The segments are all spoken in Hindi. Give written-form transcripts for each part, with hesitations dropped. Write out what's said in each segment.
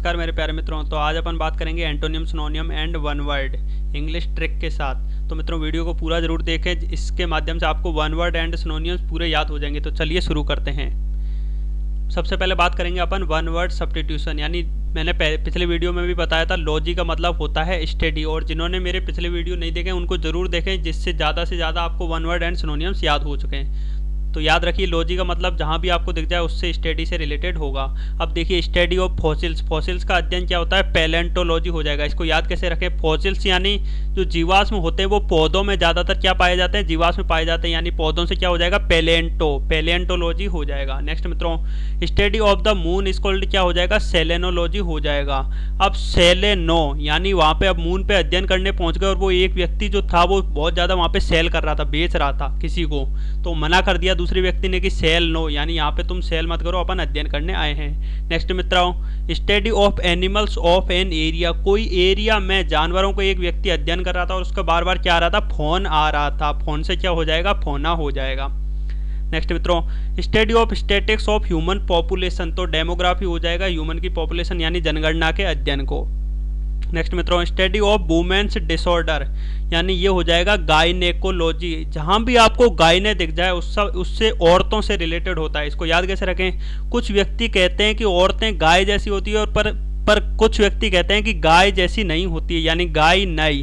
नमस्कार मेरे प्यारे मित्रों। तो आज अपन बात करेंगे antonym, synonym and one word English trick के साथ। तो मित्रों वीडियो को पूरा जरूर देखें, इसके माध्यम से आपको वन वर्ड एंड सिनोनियम्स पूरे याद हो जाएंगे। तो चलिए शुरू करते हैं। सबसे पहले बात करेंगे अपन वन वर्ड सब्स्टिट्यूशन, यानी मैंने पिछले वीडियो में भी बताया था लॉजी का मतलब होता है स्टडी, और जिन्होंने मेरे पिछले वीडियो नहीं देखे उनको जरूर देखें, जिससे ज़्यादा से ज़्यादा आपको वन वर्ड एंड सिनोनियम्स याद हो चुके हैं। तो याद रखिए लॉजी का मतलब जहाँ भी आपको दिख जाए उससे स्टडी से रिलेटेड होगा। अब देखिए स्टडी ऑफ फॉसिल्स, फॉसिल्स का अध्ययन क्या होता है, पैलेंटोलॉजी हो जाएगा। इसको याद कैसे रखें, फॉसिल्स यानी जो जीवाश्म होते हैं वो पौधों में ज़्यादातर क्या पाए जाते हैं, जीवाश्म पाए जाते हैं, यानी पौधों से क्या हो जाएगा, पैलेंटोलॉजी हो जाएगा। नेक्स्ट मित्रों study of the moon is called क्या हो जाएगा, सेलेनोलॉजी हो जाएगा। अब सेलेनो यानी वहाँ पे अब मून पे अध्ययन करने पहुँच गए और वो एक व्यक्ति जो था वो बहुत ज़्यादा वहाँ पे सेल कर रहा था, बेच रहा था किसी को, तो मना कर दिया दूसरे व्यक्ति ने कि सेल नो, यानी यहाँ पे तुम सेल मत करो, अपन अध्ययन करने आए हैं। नेक्स्ट मित्रों study of animals of an area, कोई एरिया में जानवरों को एक व्यक्ति अध्ययन कर रहा था और उसका बार बार क्या आ रहा था, फोन आ रहा था, फोन से क्या हो जाएगा, फोना हो जाएगा। नेक्स्ट मित्रों study of statistics of human population, तो डेमोग्राफी हो जाएगा ह्यूमन की पॉपुलेशन यानी जनगणना के अध्ययन को। नेक्स्ट मित्रों स्टडी ऑफ वुमेन्स डिसऑर्डर, यानी ये हो जाएगा गायनेकोलॉजी, जहाँ भी आपको गायने दिख जाए उससे औरतों से रिलेटेड होता है। इसको याद कैसे रखें, कुछ व्यक्ति कहते हैं कि औरतें गाय जैसी होती है और पर कुछ व्यक्ति कहते हैं कि गाय जैसी नहीं होती है, यानी गाय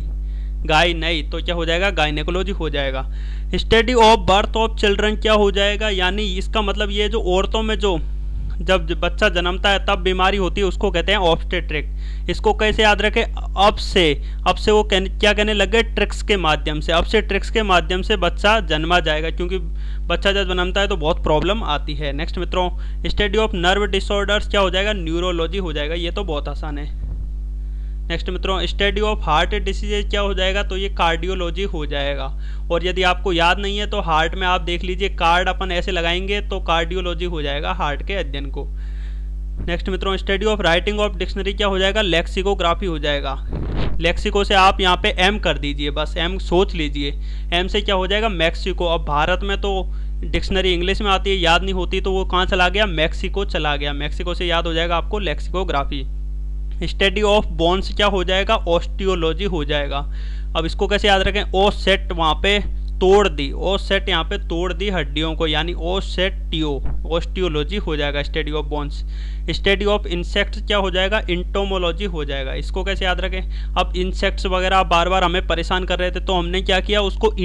नई, तो क्या हो जाएगा, गायनेकोलॉजी हो जाएगा। Study of birth of children क्या हो जाएगा, यानी इसका मतलब ये जो औरतों में जो जब बच्चा जन्मता है तब बीमारी होती है उसको कहते हैं ऑब्स्टेट्रिक। इसको कैसे याद रखें, अब से वो क्या कहने लग गए, ट्रिक्स के माध्यम से, अब से ट्रिक्स के माध्यम से बच्चा जन्मा जाएगा, क्योंकि बच्चा जब जन्मता है तो बहुत प्रॉब्लम आती है। नेक्स्ट मित्रों स्टडी ऑफ नर्व डिसऑर्डर्स क्या हो जाएगा, न्यूरोलॉजी हो जाएगा, ये तो बहुत आसान है। नेक्स्ट मित्रों स्टडी ऑफ हार्ट डिसीजेज क्या हो जाएगा, तो ये कार्डियोलॉजी हो जाएगा। और यदि आपको याद नहीं है तो हार्ट में आप देख लीजिए, कार्ड अपन ऐसे लगाएंगे तो कार्डियोलॉजी हो जाएगा हार्ट के अध्ययन को। नेक्स्ट मित्रों study of writing of dictionary क्या हो जाएगा, लेक्सिकोग्राफी हो जाएगा। लेक्सिको से आप यहाँ पे एम कर दीजिए, बस एम सोच लीजिए, एम से क्या हो जाएगा, मैक्सिको। अब भारत में तो डिक्शनरी इंग्लिश में आती है, याद नहीं होती, तो वो कहाँ चला गया, मैक्सिको चला गया, मैक्सिको से याद हो जाएगा आपको लेक्सिकोग्राफी। स्टडी ऑफ बोन्स क्या हो जाएगा, ऑस्टियोलॉजी हो जाएगा। अब इसको कैसे याद रखें, ओ सेट वहाँ पे तोड़ दी, ओ सेट यहाँ पे तोड़ दी हड्डियों को, यानी ओ सेटियो, ऑस्टियोलॉजी हो जाएगा study of bones. Study of insects क्या हो जाएगा, इंटोमोलॉजी हो जाएगा। इसको कैसे याद रखें, अब इंसेक्ट्स वगैरह बार बार हमें परेशान कर रहे थे तो हमने क्या किया, उसको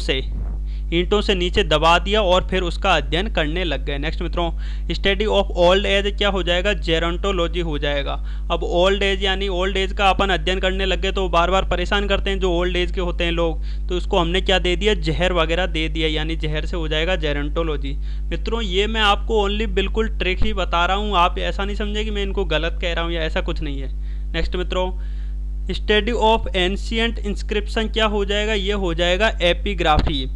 ईंटों से नीचे दबा दिया और फिर उसका अध्ययन करने लग गए। नेक्स्ट मित्रों स्टडी ऑफ ओल्ड एज क्या हो जाएगा, जेरोंटोलॉजी हो जाएगा। अब ओल्ड एज यानी ओल्ड एज का अपन अध्ययन करने लग गए तो बार बार परेशान करते हैं जो ओल्ड एज के होते हैं लोग, तो उसको हमने क्या दे दिया, जहर वगैरह दे दिया, यानी जहर से हो जाएगा जेरोंटोलॉजी। मित्रों ये मैं आपको ओनली बिल्कुल ट्रिक ही बता रहा हूँ, आप ऐसा नहीं समझे कि मैं इनको गलत कह रहा हूँ या ऐसा कुछ नहीं है। नेक्स्ट मित्रों स्टडी ऑफ एंशिएंट इंस्क्रिप्शन क्या हो जाएगा, ये हो जाएगा एपिग्राफी।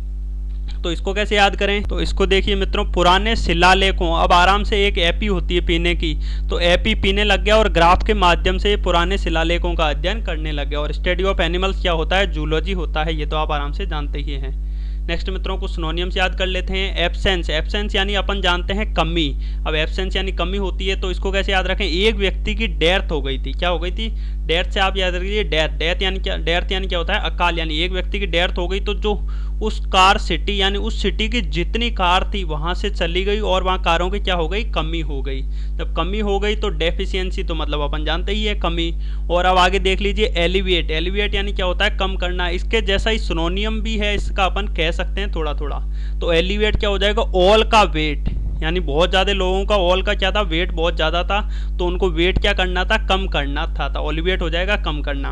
तो इसको कैसे याद करें, तो इसको देखिए मित्रों, पुराने शिलालेखों, अब आराम से एक एपी होती है पीने की, तो एपी पीने लग गया और ग्राफ के माध्यम से पुराने शिलालेखों का अध्ययन करने लग गया। और स्टडी ऑफ एनिमल्स क्या होता है, जूलॉजी होता है, ये तो आप आराम से जानते ही हैं। नेक्स्ट मित्रों कुछ सिनोनिम्स याद कर लेते हैं। एब्सेंस यानी अपन जानते हैं कमी, अब एब्सेंस यानी कमी होती है, तो इसको कैसे याद रखें, एक व्यक्ति की डेथ हो गई थी, क्या हो गई थी, डेथ से आप याद रखिए, डेथ यानी क्या होता है, अकाल, यानी एक व्यक्ति की डेथ हो गई तो जो उस कार सिटी यानी उस सिटी की जितनी कार थी वहां से चली गई और वहां कारों की क्या हो गई, कमी हो गई। जब कमी हो गई तो डेफिशिएंसी, तो मतलब अपन जानते ही है कमी। और अब आगे देख लीजिए एलिविएट यानी क्या होता है, कम करना, इसके जैसा ही सिनोनियम भी है, इसका अपन कह सकते हैं थोड़ा थोड़ा। तो एलिविएट क्या हो जाएगा, ऑल का वेट, यानी बहुत ज़्यादा लोगों का ऑल का क्या था, वेट बहुत ज़्यादा था, तो उनको वेट क्या करना था, कम करना था, एलिविएट हो जाएगा कम करना।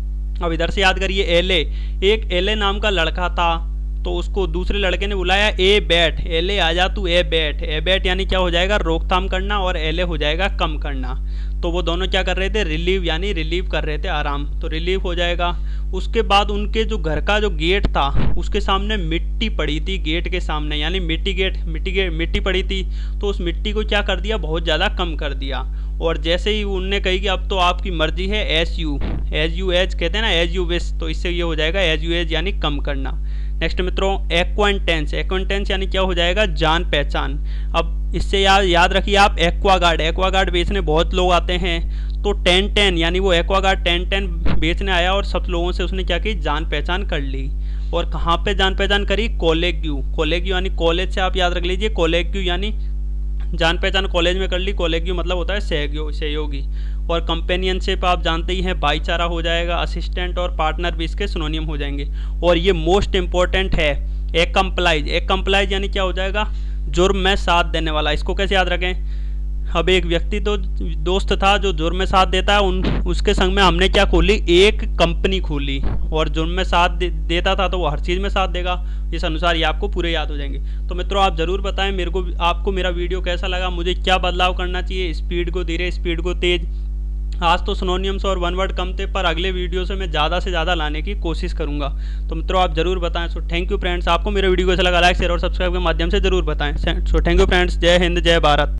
अब इधर से याद करिए एले, एक एले नाम का लड़का था, तो उसको दूसरे लड़के ने बुलाया, ए बैठ, एले आ जा तू, ए बैठ यानी क्या हो जाएगा, रोकथाम करना, और एले हो जाएगा कम करना। तो वो दोनों क्या कर रहे थे, रिलीव, यानी रिलीव कर रहे थे आराम, तो रिलीव हो जाएगा। उसके बाद उनके जो घर का जो गेट था उसके सामने मिट्टी पड़ी थी, गेट के सामने, यानी मिट्टी पड़ी थी, तो उस मिट्टी को क्या कर दिया, बहुत ज़्यादा कम कर दिया। और जैसे ही उनने कही कि अब तो आपकी मर्जी है, एज यू कहते हैं ना, एज यू विश, तो इससे ये हो जाएगा एज यू एज यानी कम करना। नेक्स्ट मित्रों एक्वांटेंस यानी क्या हो जाएगा, जान पहचान। अब इससे याद रखिए आप एक्वागार्ड बेचने बहुत लोग आते हैं, तो 10-10 यानी वो एक्वागार्ड 10-10 बेचने आया और सब लोगों से उसने क्या की, जान पहचान कर ली। और कहाँ पे जान पहचान करी, कोलेग्यू। कोलेग्यू यानी कॉलेज से आप याद रख लीजिए, कोलेग्यू यानी जान पहचान कॉलेज में कर ली, कोलेग्यू मतलब होता है सहयोगी। और कंपेनियनशिप आप जानते ही हैं, भाईचारा हो जाएगा। असिस्टेंट और पार्टनर भी इसके सिनोनियम हो जाएंगे। और ये मोस्ट इंपॉर्टेंट है, एक्कम्प्लाइज यानी क्या हो जाएगा, जुर्म में साथ देने वाला। इसको कैसे याद रखें, अब एक व्यक्ति तो दोस्त था जो जुर्म में साथ देता है, उसके संग में हमने क्या खोली, एक कंपनी खोली। और जुर्म में साथ देता था तो वो हर चीज़ में साथ देगा। इस अनुसार ये आपको पूरे याद हो जाएंगे। तो मित्रों आप ज़रूर बताएं मेरे को, आपको मेरा वीडियो कैसा लगा, मुझे क्या बदलाव करना चाहिए, स्पीड को धीरे, स्पीड को तेज़। आज तो सिनोनियम्स और वन वर्ड कम थे, पर अगले वीडियो से मैं ज़्यादा से ज़्यादा लाने की कोशिश करूंगा। तो मित्रों आप जरूर बताएं। सो थैंक यू फ्रेंड्स, आपको मेरा वीडियो कैसा लगा, लाइक शेयर और सब्सक्राइब के माध्यम से जरूर बताएं। सो थैंक यू फ्रेंड्स, जय हिंद जय भारत।